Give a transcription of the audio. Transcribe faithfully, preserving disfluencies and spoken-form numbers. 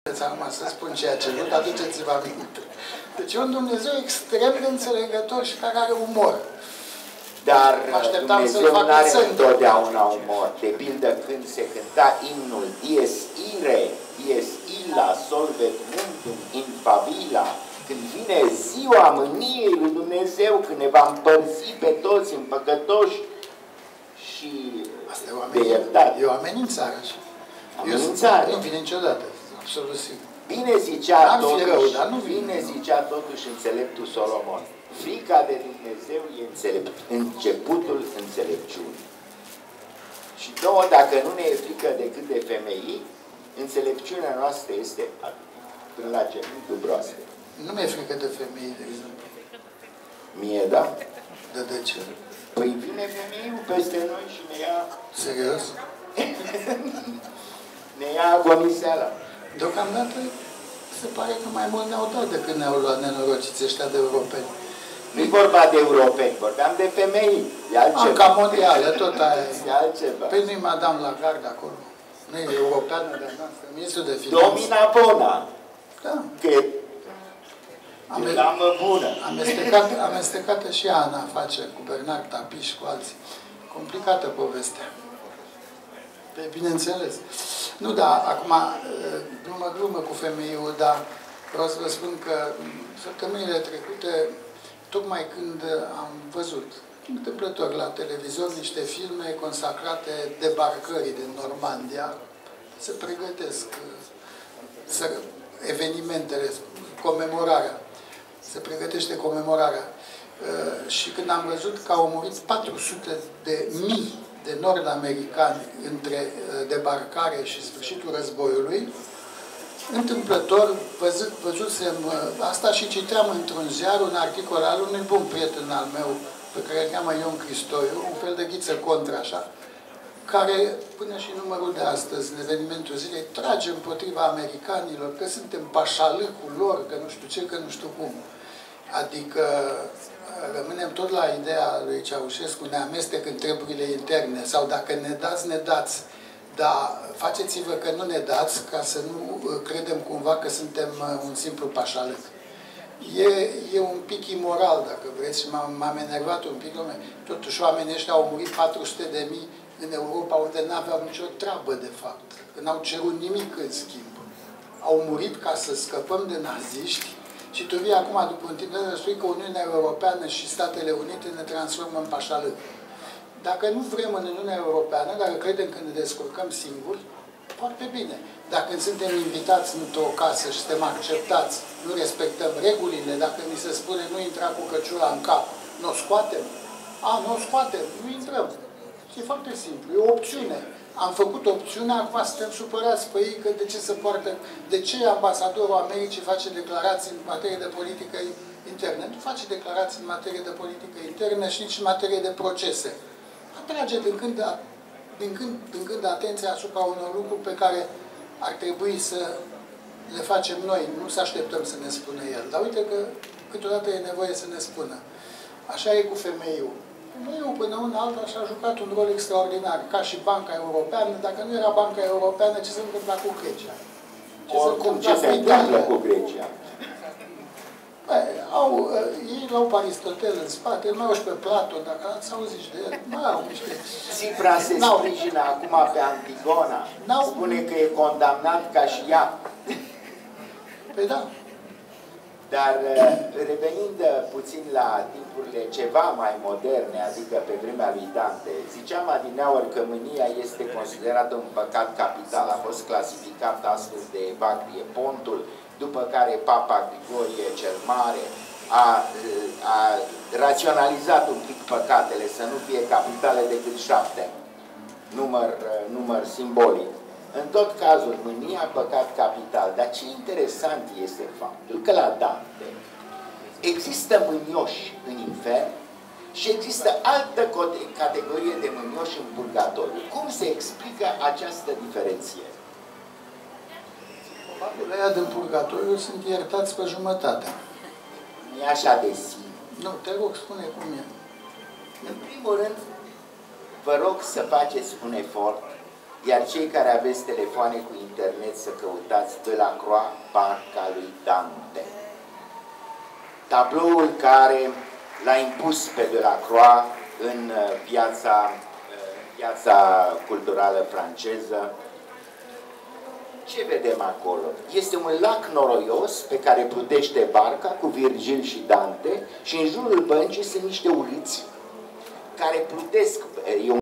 Acum să spun ceea ce nu, aduceți-vă aminte. Deci e un Dumnezeu extrem de înțelegător și care are umor. Dar Dumnezeu nu are întotdeauna umor. De pildă când se cânta imnul Dies ire, dies illa solvet mundum in favilla, când vine ziua mâniei lui Dumnezeu, când ne va împărți pe toți în păcătoși și asta e o de iertat. E o amenințare. Amenințare. Nu vine niciodată. Absolut sigur. Bine zicea, totuși, rău, dar nu vine, bine zicea totuși înțeleptul Solomon. Frica de Dumnezeu e înțelept, începutul înțelepciunii. Și nouă, dacă nu ne e frică decât de femei, înțelepciunea noastră este până la genunchiul broască. Nu mi-e frică de femei, de exemplu. Mie, da? De de ce? Păi vine femeiul peste noi și ne ia... Serios? ne ia agoniseala. Deocamdată se pare că mai mult ne-au dat decât ne-au luat nenorociți ăștia de europeni. Nu-i vorba de europeni, vorbeam de femei. E altceva. Ca mondială, tot aia e altceva. Păi nu-i Madame Lagarde acolo. Nu e europeană de noastră, ministrul de finanțe. Domina Bona. Da. Că e damă bună. Amestecat, amestecată și ea în afaceri cu Bernard Tapie și cu alții. Complicată povestea. Păi, bineînțeles. Nu, dar acum, glumă, glumă cu femeiul, dar vreau să vă spun că săptămânile trecute, tocmai când am văzut întâmplător la televizor niște filme consacrate debarcării din Normandia, se pregătesc să, evenimentele, comemorarea, se pregătește comemorarea. Și când am văzut că au murit patru sute de mii de nord-americani între debarcare și sfârșitul războiului, întâmplător văzut, văzusem asta și citeam într-un ziar un articol al unui bun prieten al meu, pe care îl cheamă Ion Cristoiu, un fel de ghiță contra, așa, care, până și numărul de astăzi, în evenimentul zilei, trage împotriva americanilor, că suntem pașalâcul lor, că nu știu ce, că nu știu cum. Adică rămânem tot la ideea lui Ceaușescu, ne amestec în treburile interne, sau dacă ne dați, ne dați. Dar faceți-vă că nu ne dați, ca să nu credem cumva că suntem un simplu pașalâc. E, e un pic imoral, dacă vreți, și m-am enervat un pic. Totuși, oamenii ăștia au murit patru sute de mii în Europa, unde n-aveau nicio treabă, de fapt. Că n-au cerut nimic în schimb. Au murit ca să scăpăm de naziști și tu vii acum, după un timp, să spui că Uniunea Europeană și Statele Unite ne transformă în pașalâc. Dacă nu vrem în Uniunea Europeană, dacă credem că ne descurcăm singuri, foarte bine. Dacă suntem invitați într-o casă și suntem acceptați, nu respectăm regulile, dacă ni se spune nu intra cu căciula în cap, nu o scoatem? A, nu o scoatem, nu intrăm. E foarte simplu, e o opțiune. Am făcut opțiunea, acum suntem supărați pe ei că de ce se poartă, de ce ambasadorul Americii face declarații în materie de politică internă. Nu face declarații în materie de politică internă și nici în materie de procese. Atrage din când, din când, din când atenția asupra unor lucruri pe care ar trebui să le facem noi, nu să așteptăm să ne spună el. Dar uite că câteodată e nevoie să ne spună. Așa e cu femeiul. Femeiul până una alta și-a jucat un rol extraordinar, ca și Banca Europeană. Dacă nu era Banca Europeană, ce se întâmpla cu Grecia? Ce Oricum, se, ce se întâmplă cu Grecia? Bă, au, ei l-au pe Aristotel în spate, mai au și pe Platon, dacă ați auzit de el, mai au niște... Tsipras se sprijină acum pe Antigona, spune că e condamnat ca și ea. Păi da. Dar revenind puțin la timpurile ceva mai moderne, adică pe vremea lui Dante, ziceam adineaori că mânia este considerată un păcat capital, a fost clasificat astfel de Evagrie Pontul, după care Papa Grigorie cel Mare a, a raționalizat un pic păcatele, să nu fie capitale decât șapte, număr, număr simbolic. În tot cazul, mânia, păcat capital. Dar ce interesant este faptul că la Dante există mânioși în infern și există altă categorie de mânioși în purgatoriu. Cum se explică această diferențiere? Probabil aia din purgatoriu sunt iertați pe jumătate. Nu e așa de simplu. Nu, te rog, spune cum e. În primul rând, vă rog să faceți un efort Iar cei care aveți telefoane cu internet să căutați de la Croix, Barca lui Dante. Tabloul care l-a impus pe Delacroix în piața, piața culturală franceză. Ce vedem acolo? Este un lac noroios pe care plutește barca cu Virgil și Dante și în jurul băncii sunt niște uliți care plutesc. E un